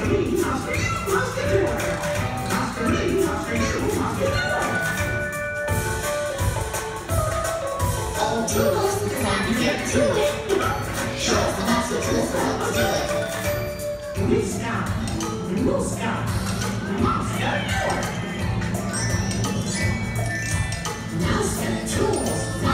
All tools, it's time to get to it. Show us the master tools for how to do it. Blue sky, blue sky, monster. Now spend tools.